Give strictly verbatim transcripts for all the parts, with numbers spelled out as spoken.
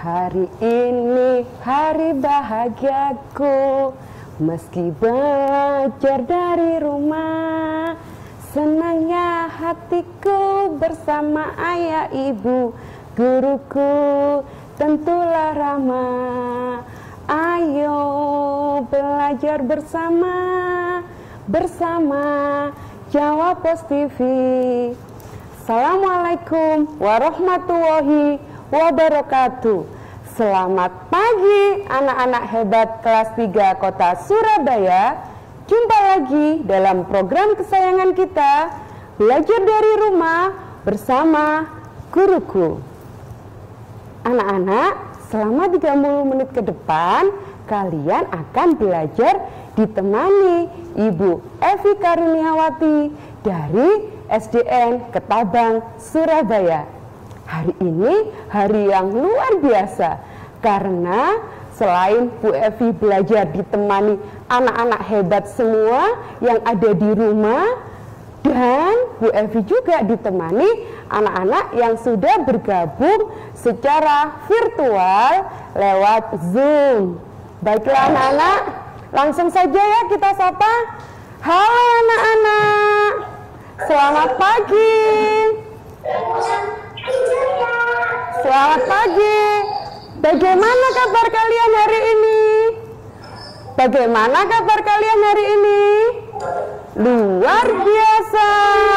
Hari ini hari bahagiaku, meski belajar dari rumah. Senangnya hatiku bersama ayah ibu, guruku tentulah ramah. Ayo belajar bersama, bersama Jawa Pos T V. Assalamualaikum warahmatullahi wabarakatuh. Selamat pagi anak-anak hebat kelas tiga Kota Surabaya. Jumpa lagi dalam program kesayangan kita, Belajar dari Rumah bersama Guruku. Anak-anak, selama tiga puluh menit ke depan kalian akan belajar ditemani Ibu Evi Karuniawati dari S D N Ketabang, Surabaya. Hari ini hari yang luar biasa karena selain Bu Evi belajar ditemani anak-anak hebat semua yang ada di rumah, dan Bu Evi juga ditemani anak-anak yang sudah bergabung secara virtual lewat Zoom. Baiklah anak-anak, langsung saja ya kita sapa. Halo anak-anak, selamat pagi. Selamat pagi. Bagaimana kabar kalian hari ini? Bagaimana kabar kalian hari ini? Luar biasa.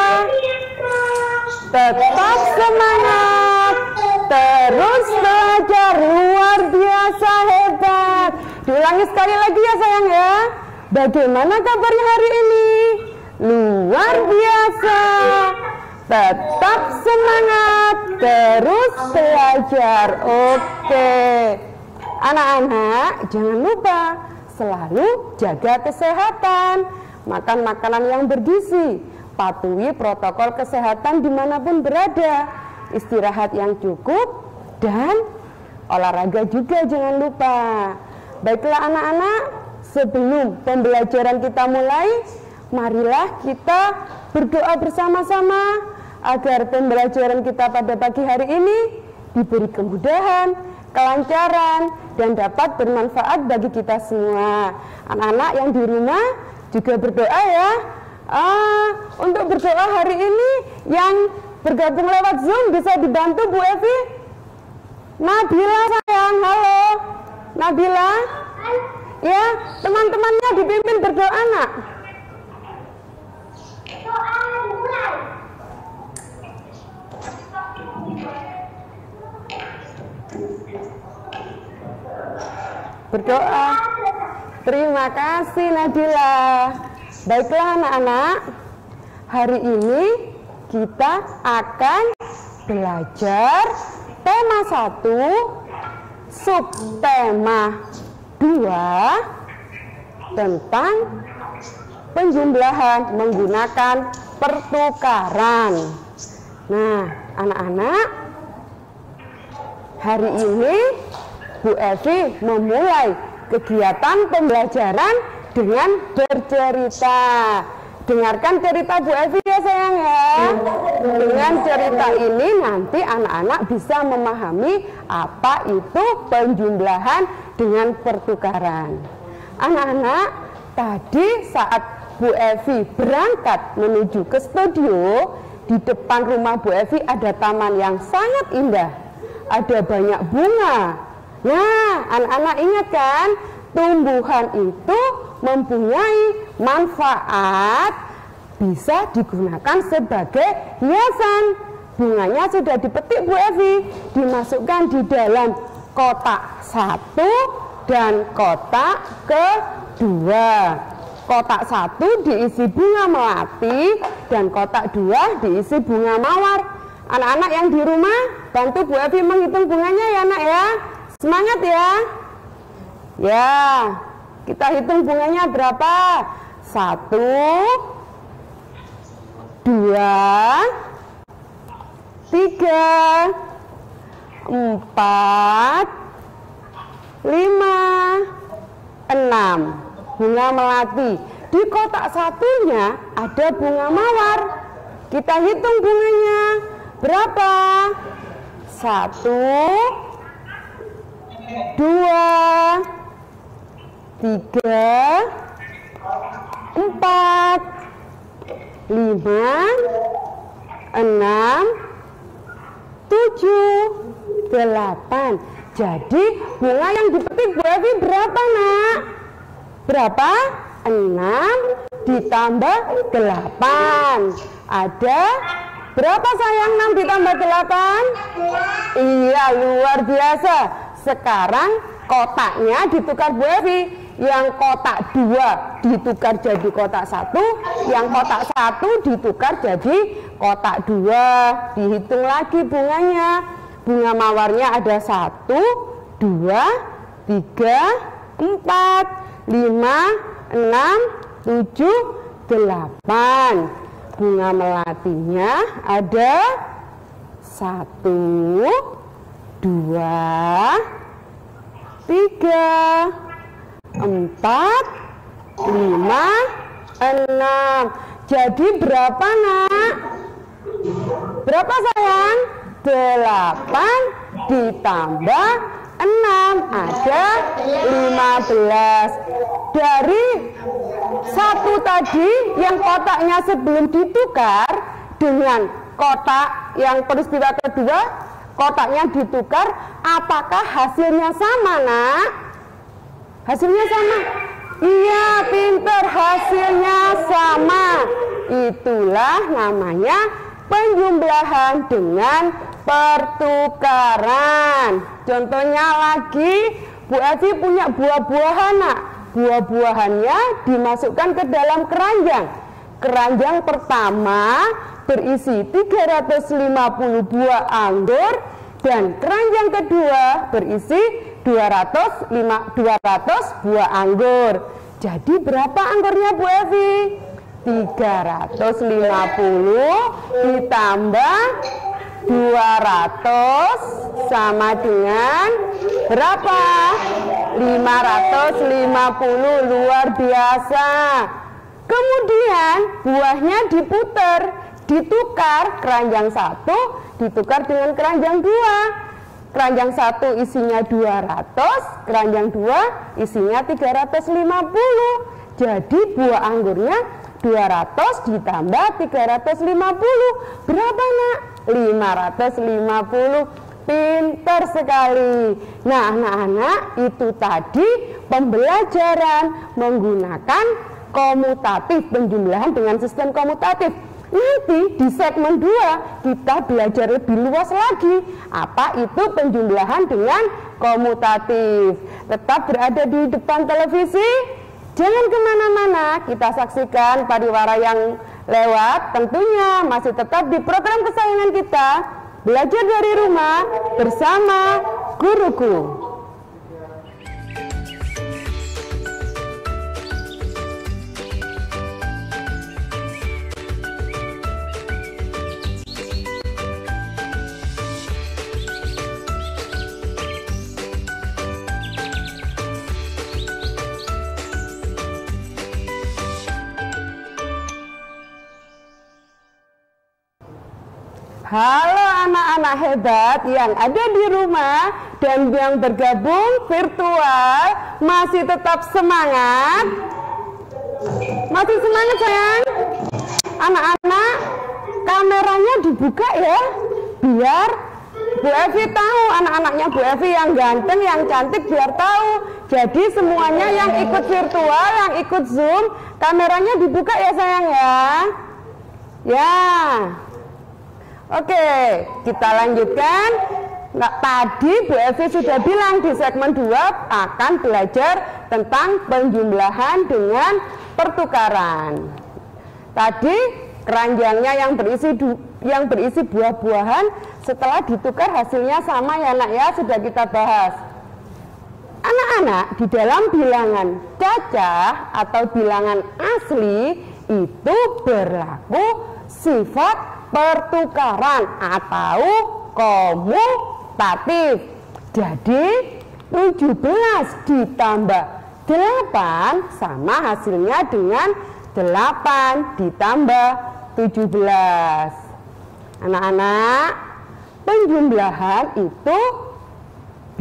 Tetap semangat. Terus belajar, luar biasa hebat. Diulangi sekali lagi ya sayang ya. Bagaimana kabarnya hari ini? Luar biasa. Tetap semangat, terus belajar. Oke. Anak-anak, jangan lupa selalu jaga kesehatan. Makan makanan yang bergizi. Patuhi protokol kesehatan dimanapun berada. Istirahat yang cukup dan olahraga juga jangan lupa. Baiklah anak-anak, sebelum pembelajaran kita mulai, marilah kita berdoa bersama-sama agar pembelajaran kita pada pagi hari ini diberi kemudahan, kelancaran, dan dapat bermanfaat bagi kita semua. Anak-anak yang di rumah juga berdoa ya. Ah, untuk berdoa hari ini yang bergabung lewat Zoom bisa dibantu Bu Evi. Nabila sayang, halo Nabila. Ya, teman-temannya dipimpin berdoa nak. Berdoa. Terima kasih Nadila. Baiklah anak-anak, hari ini kita akan belajar tema satu, subtema dua tentang penjumlahan menggunakan pertukaran. Nah, anak-anak, hari ini Bu Evi memulai kegiatan pembelajaran dengan bercerita. Dengarkan cerita Bu Evi ya sayang ya. Dengan cerita ini nanti anak-anak bisa memahami apa itu penjumlahan dengan pertukaran. Anak-anak, tadi saat Bu Evi berangkat menuju ke studio, di depan rumah Bu Evi ada taman yang sangat indah. Ada banyak bunga. Nah, anak-anak ingat kan, tumbuhan itu mempunyai manfaat, bisa digunakan sebagai hiasan. Bunganya sudah dipetik Bu Evi, dimasukkan di dalam kotak satu dan kotak kedua. Kotak satu diisi bunga melati dan kotak dua diisi bunga mawar. Anak-anak yang di rumah bantu Bu Evi menghitung bunganya ya nak ya. Semangat ya. Ya, kita hitung bunganya berapa? Satu, dua, tiga, empat, lima, enam. Bunga melati. Di kotak satunya ada bunga mawar. Kita hitung bunganya berapa? Satu, dua, tiga, empat, lima, enam, tujuh, delapan. Jadi bunga yang dipetik Bu Evi berapa, Nak? Berapa? enam ditambah delapan. Ada berapa sayang? enam ditambah delapan? Iya, luar biasa. Sekarang kotaknya ditukar Bu Evi. Yang kotak dua ditukar jadi kotak satu, yang kotak satu ditukar jadi kotak dua. Dihitung lagi bunganya. Bunga mawarnya ada satu, dua, tiga, empat, lima, enam, tujuh, delapan. Bunga melatinya ada satu, dua, tiga, empat, lima, enam. Jadi berapa, Nak? Berapa sayang? Delapan ditambah enam, ada lima belas. Dari satu tadi yang kotaknya sebelum ditukar dengan kotak yang peristiwa kedua, kotaknya ditukar, apakah hasilnya sama, Nak? Hasilnya sama? Iya, pinter, hasilnya sama. Itulah namanya penjumlahan dengan pertukaran. Contohnya lagi, Bu Evi punya buah-buahan, Nak. Buah-buahannya dimasukkan ke dalam keranjang. Keranjang pertama berisi tiga ratus lima puluh buah anggur dan keranjang kedua berisi dua ratus buah anggur. Jadi berapa anggurnya Bu Evi? tiga ratus lima puluh ditambah dua ratus sama dengan berapa? lima ratus lima puluh. Luar biasa. Kemudian buahnya diputar, ditukar, keranjang satu ditukar dengan keranjang dua. Keranjang satu isinya dua ratus, keranjang dua isinya tiga ratus lima puluh. Jadi buah anggurnya dua ratus ditambah tiga ratus lima puluh. Berapa, Nak? lima ratus lima puluh. Pintar sekali. Nah, anak-anak, itu tadi pembelajaran menggunakan komutatif, penjumlahan dengan sistem komutatif. Nanti di segmen dua kita belajar lebih luas lagi apa itu penjumlahan dengan komutatif. Tetap berada di depan televisi, jangan kemana-mana, kita saksikan pariwara yang lewat. Tentunya masih tetap di program kesayangan kita, Belajar dari Rumah bersama Guruku. Halo anak-anak hebat yang ada di rumah dan yang bergabung virtual, masih tetap semangat? Masih semangat sayang? Anak-anak, kameranya dibuka ya, biar Bu Evi tahu, anak-anaknya Bu Evi yang ganteng, yang cantik biar tahu. Jadi semuanya yang ikut virtual, yang ikut Zoom, kameranya dibuka ya sayang ya. Ya. Oke, kita lanjutkan. Nah, tadi Bu Evi sudah bilang di segmen dua akan belajar tentang penjumlahan dengan pertukaran. Tadi keranjangnya yang berisi yang berisi buah-buahan, setelah ditukar hasilnya sama ya Nak ya, sudah kita bahas. Anak-anak, di dalam bilangan cacah atau bilangan asli itu berlaku sifat pertukaran atau komutatif. Jadi tujuh belas ditambah delapan sama hasilnya dengan delapan ditambah tujuh belas. Anak-anak, penjumlahan itu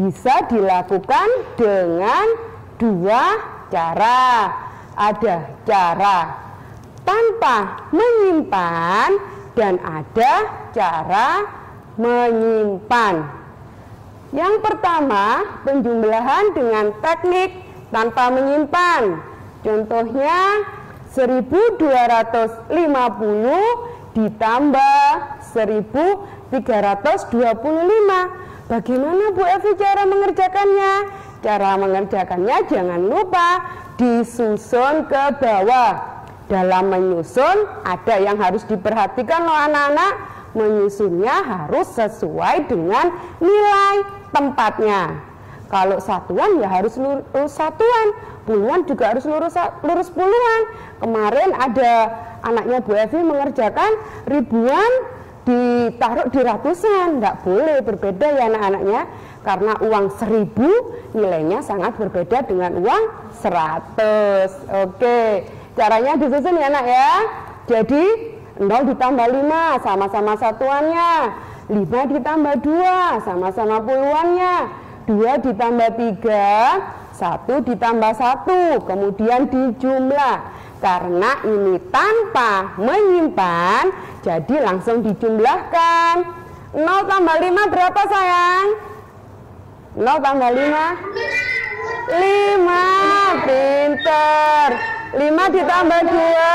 bisa dilakukan dengan dua cara. Ada cara tanpa menyimpan dan ada cara menyimpan. Yang pertama, penjumlahan dengan teknik tanpa menyimpan. Contohnya seribu dua ratus lima puluh ditambah seribu tiga ratus dua puluh lima. Bagaimana Bu Evi cara mengerjakannya? Cara mengerjakannya jangan lupa disusun ke bawah. Dalam menyusun ada yang harus diperhatikan loh anak-anak. Menyusunnya harus sesuai dengan nilai tempatnya. Kalau satuan ya harus lurus satuan, puluhan juga harus lurus, lurus puluhan. Kemarin ada anaknya Bu Evi mengerjakan ribuan ditaruh di ratusan. Nggak boleh, berbeda ya anak-anaknya. Karena uang seribu nilainya sangat berbeda dengan uang seratus. Oke, caranya disusun ya anak ya. Jadi nol ditambah lima sama-sama satuannya, lima ditambah dua sama-sama puluhannya, dua ditambah tiga, satu ditambah satu, kemudian dijumlah. Karena ini tanpa menyimpan, jadi langsung dijumlahkan. Nol tambah lima berapa sayang? Nol tambah lima? lima, pinter. Lima ditambah dua?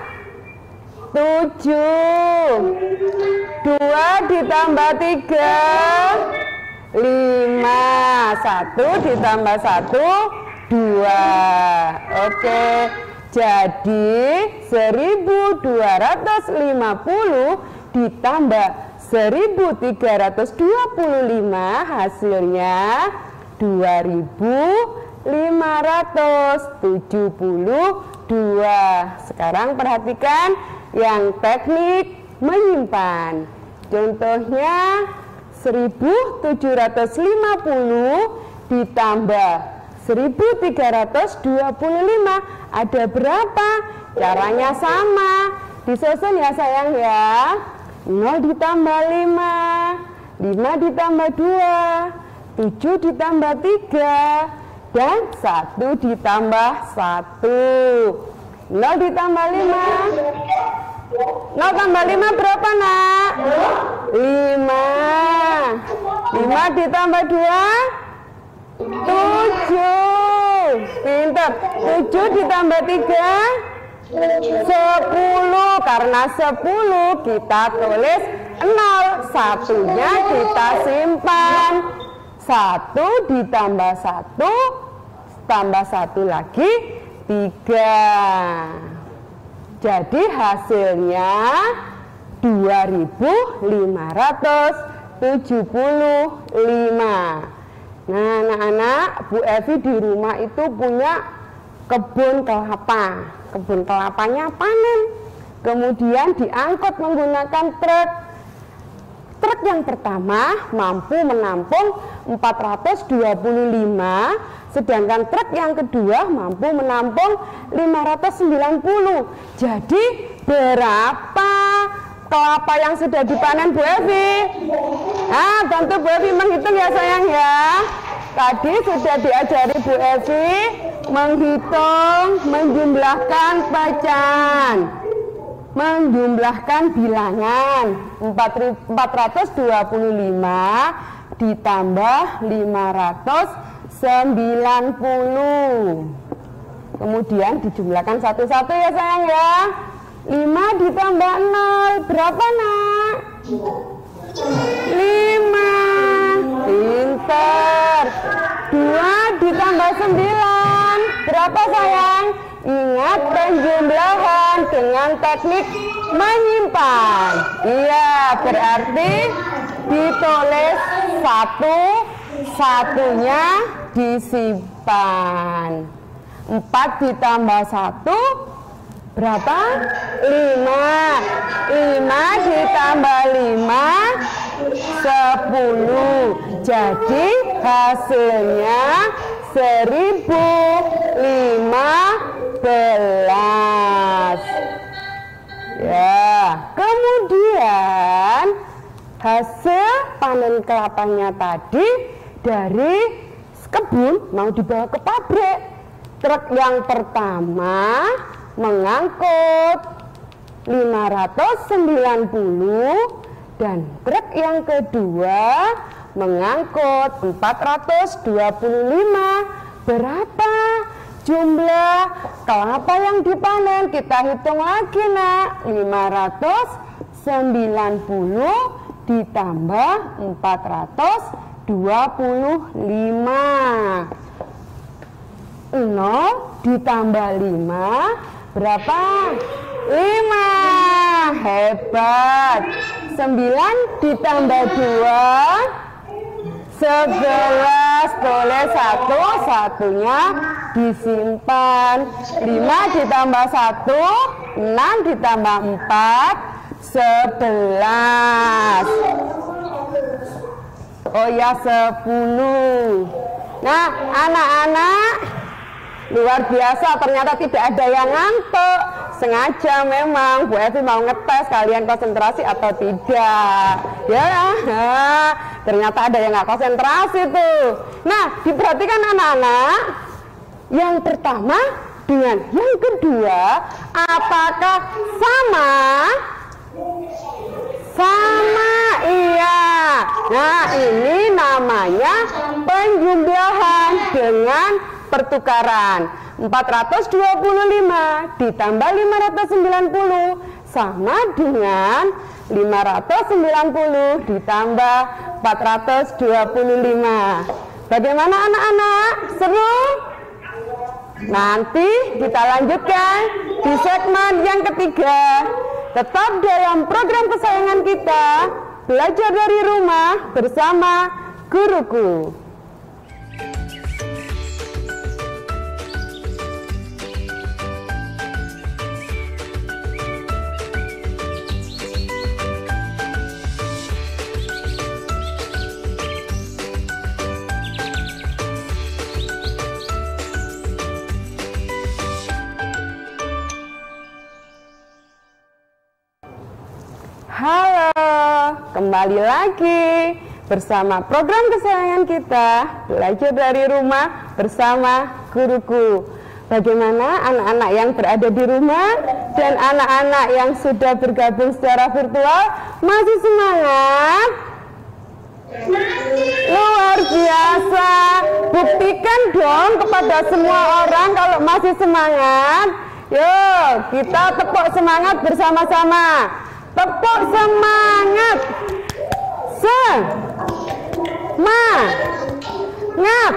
tujuh. Dua ditambah tiga? lima. Satu ditambah satu? dua. Oke. Jadi seribu dua ratus lima puluh ditambah seribu tiga ratus dua puluh lima hasilnya dua ribu lima ratus tujuh puluh dua. Sekarang perhatikan yang teknik menyimpan. Contohnya seribu tujuh ratus lima puluh ditambah seribu tiga ratus dua puluh lima ada berapa? Caranya sama, disusun ya sayang ya. Nol ditambah lima, lima ditambah dua, tujuh ditambah tiga, dan satu ditambah satu. Nol ditambah lima, nol tambah lima berapa nak? lima. Lima ditambah dua? tujuh. Pinter. tujuh ditambah tiga? sepuluh. Karena sepuluh kita tulis nol, satunya kita simpan. Satu ditambah satu tambah satu lagi tiga. Jadi hasilnya dua ribu lima ratus tujuh puluh lima. Nah anak-anak, Bu Evi di rumah itu punya kebun kelapa. Kebun kelapanya panen, kemudian diangkut menggunakan truk. Truk yang pertama mampu menampung empat ratus dua puluh lima, sedangkan truk yang kedua mampu menampung lima ratus sembilan puluh. Jadi berapa kelapa yang sudah dipanen Bu Evi? Ah, bantu Bu Evi menghitung ya sayang ya. Tadi sudah diajari Bu Evi menghitung, menjumlahkan bacaan, menjumlahkan bilangan. Empat ratus dua puluh lima ditambah lima ratus sembilan puluh. Kemudian dijumlahkan satu-satu ya sayang ya. lima ditambah nol berapa nak? lima. Pinter. dua ditambah sembilan berapa sayang? Ingat penjumlahan dengan teknik menyimpan. Iya, berarti ditulis satu, satunya disimpan. Empat ditambah satu berapa? lima. lima ditambah lima sepuluh. Jadi hasilnya seribu lima belas. Ya, kemudian hasil panen kelapanya tadi dari kebun mau dibawa ke pabrik. Truk yang pertama mengangkut lima ratus sembilan puluh dan truk yang kedua mengangkut empat ratus dua puluh lima. Berapa jumlah kelapa yang dipanen? Kita hitung lagi, Nak. lima ratus sembilan puluh ditambah empat ratus dua puluh lima. nol ditambah lima berapa? lima. Hebat. sembilan ditambah dua sebelas. Boleh satu, satunya disimpan. lima ditambah satu, enam ditambah empat, sebelas. Oh ya, sepuluh. Nah, anak-anak, luar biasa, ternyata tidak ada yang ngantuk. Sengaja memang Bu Evi mau ngetes kalian konsentrasi atau tidak. Ya, nah, ternyata ada yang nggak konsentrasi tuh. Nah, diperhatikan anak-anak. Yang pertama dengan yang kedua, apakah sama? Sama, iya. Nah, ini namanya penjumlahan dengan pertukaran. Empat ratus dua puluh lima ditambah lima ratus sembilan puluh sama dengan lima ratus sembilan puluh ditambah empat ratus dua puluh lima. Bagaimana anak-anak? Seru? Nanti kita lanjutkan di segmen yang ketiga. Tetap dalam program kesayangan kita, belajar dari rumah bersama guruku. Halo, kembali lagi bersama program kesayangan kita, belajar dari rumah bersama guruku. Bagaimana anak-anak yang berada di rumah dan anak-anak yang sudah bergabung secara virtual, masih semangat? Luar biasa. Buktikan dong kepada semua orang kalau masih semangat. Yuk, kita tepuk semangat bersama-sama. Tepuk semangat. Semangat.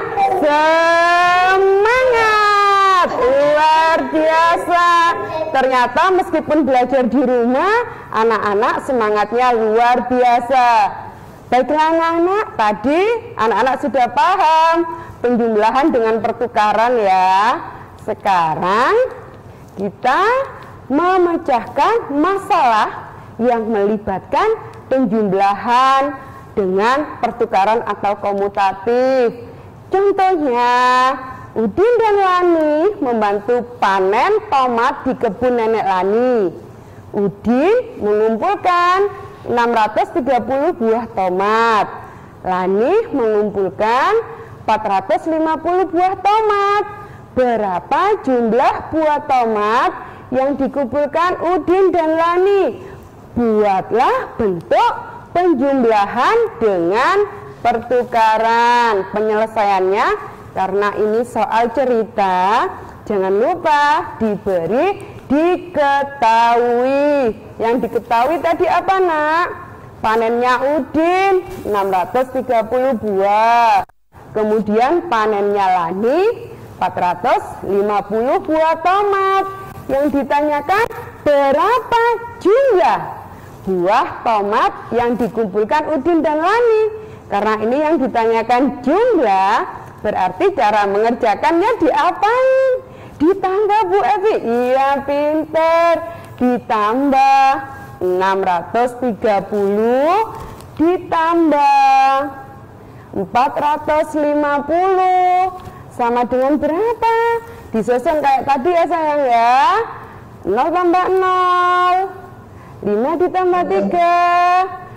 Semangat. Luar biasa. Ternyata meskipun belajar di rumah, anak-anak semangatnya luar biasa. Baiklah anak-anak, tadi anak-anak sudah paham penjumlahan dengan pertukaran ya. Sekarang kita memecahkan masalah yang melibatkan penjumlahan dengan pertukaran atau komutatif. Contohnya, Udin dan Lani membantu panen tomat di kebun nenek Lani. Udin mengumpulkan enam ratus tiga puluh buah tomat. Lani mengumpulkan empat ratus lima puluh buah tomat. Berapa jumlah buah tomat yang dikumpulkan Udin dan Lani? Buatlah bentuk penjumlahan dengan pertukaran. Penyelesaiannya, karena ini soal cerita, jangan lupa diberi diketahui. Yang diketahui tadi apa, Nak? Panennya Udin enam ratus tiga puluh buah. Kemudian panennya Lani empat ratus lima puluh buah tomat. Yang ditanyakan berapa jumlah buah tomat yang dikumpulkan Udin dan Lani. Karena ini yang ditanyakan jumlah, berarti cara mengerjakannya diapain? Ditambah Bu Evi. Iya, pinter. Ditambah enam ratus tiga puluh ditambah empat ratus lima puluh sama dengan berapa? Disusun kayak tadi ya sayang ya. nol tambah nol, lima ditambah tiga,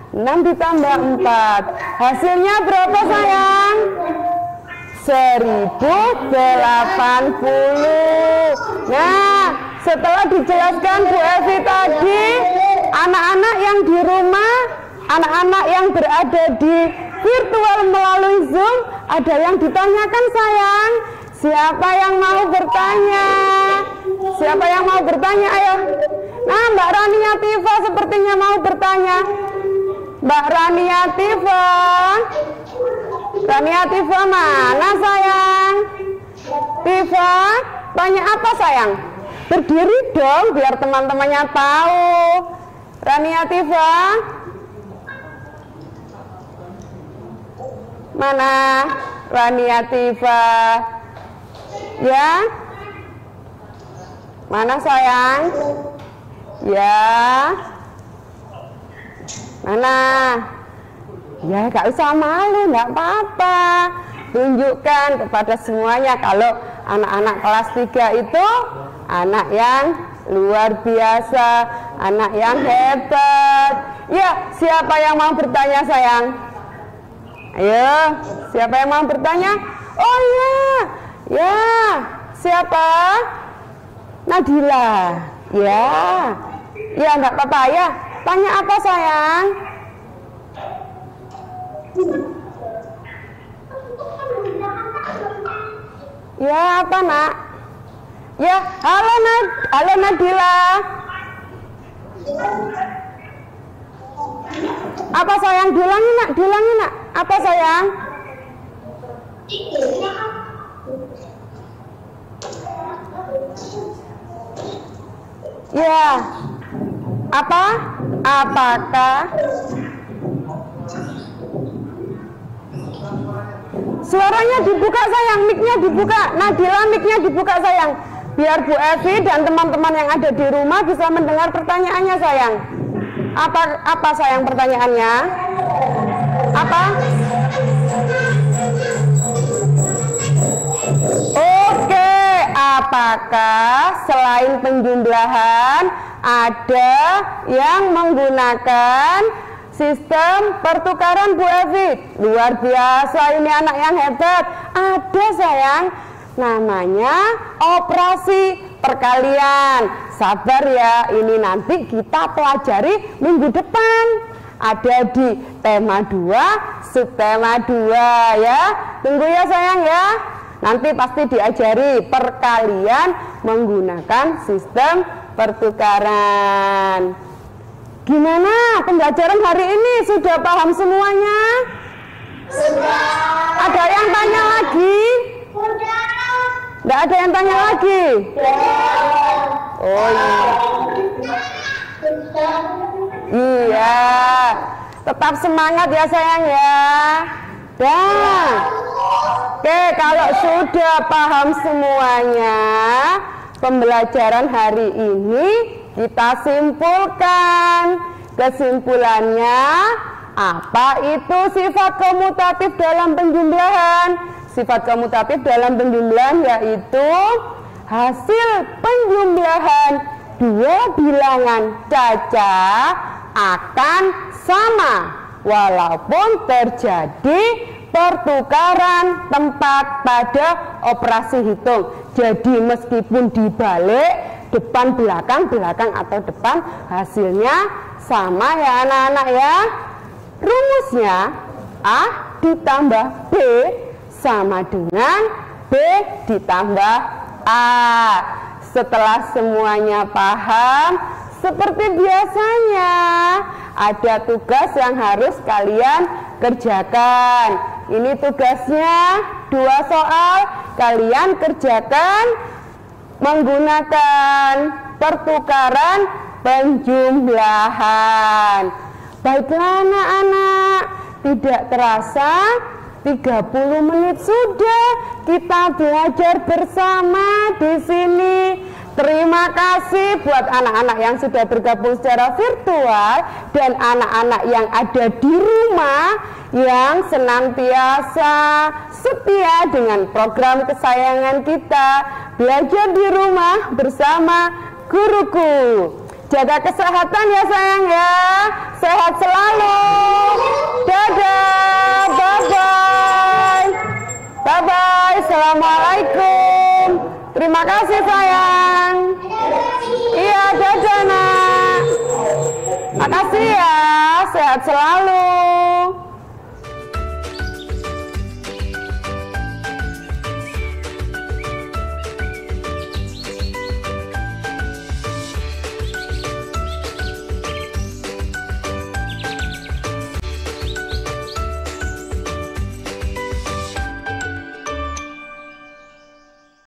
enam ditambah empat. Hasilnya berapa sayang? seribu delapan puluh. Nah, setelah dijelaskan Bu Evi tadi, anak-anak yang di rumah, anak-anak yang berada di virtual melalui Zoom, ada yang ditanyakan sayang? Siapa yang mau bertanya? Siapa yang mau bertanya? Ayo. Nah, Mbak Rania Tifa sepertinya mau bertanya. Mbak Rania Tifa. Rania Tifa mana sayang? Tifa, tanya apa sayang? Berdiri dong biar teman-temannya tahu. Rania Tifa. Mana Rania Tifa? Ya. Mana sayang? Ya. Mana? Ya, gak usah malu, gak apa-apa. Tunjukkan kepada semuanya kalau anak-anak kelas tiga itu anak yang luar biasa, anak yang hebat. Ya, siapa yang mau bertanya sayang? Ayo, siapa yang mau bertanya? Oh ya, ya, siapa? Nadila. Ya, ya nggak apa-apa ya. Tanya apa sayang? Ya apa nak? Ya, halo Nad, halo Nadila. Apa sayang? Bilangin nak, bilangin nak. Apa sayang? Ya. Apa? Apakah? Suaranya dibuka sayang, mic-nya dibuka. Nadila, mic-nya dibuka sayang. Biar Bu Evi dan teman-teman yang ada di rumah bisa mendengar pertanyaannya sayang. Apa apa sayang pertanyaannya? Apa? Oke, apakah selain penjumlahan ada yang menggunakan sistem pertukaran Bu Evi? Luar biasa, ini anak yang hebat. Ada sayang, namanya operasi perkalian. Sabar ya, ini nanti kita pelajari minggu depan. Ada di tema dua, subtema dua ya. Tunggu ya sayang ya. Nanti pasti diajari perkalian menggunakan sistem pertukaran. Gimana pembelajaran hari ini? Sudah paham semuanya? Sudah. Ada yang tanya lagi? Sudah. Nggak ada yang tanya lagi? Sudah. Oh iya. Iya. Tetap semangat ya sayang ya. Dah. Oke, kalau sudah paham semuanya, pembelajaran hari ini kita simpulkan. Kesimpulannya, apa itu sifat komutatif dalam penjumlahan? Sifat komutatif dalam penjumlahan yaitu hasil penjumlahan dua bilangan cacah akan sama walaupun terjadi pertukaran tempat pada operasi hitung. Jadi meskipun dibalik, depan belakang, belakang atau depan, hasilnya sama ya anak-anak ya. Rumusnya A ditambah B sama dengan B ditambah A. Setelah semuanya paham, seperti biasanya ada tugas yang harus kalian kerjakan. Ini tugasnya dua soal, kalian kerjakan menggunakan pertukaran penjumlahan. Baiklah anak-anak, tidak terasa tiga puluh menit sudah kita belajar bersama di sini. Terima kasih buat anak-anak yang sudah bergabung secara virtual dan anak-anak yang ada di rumah yang senantiasa setia dengan program kesayangan kita, belajar di rumah bersama guruku. Jaga kesehatan ya sayang ya. Sehat selalu. Dadah. Bye-bye. Bye-bye. Assalamualaikum. Terima kasih sayang. Iya, dadah nak. Makasih ya. Sehat selalu.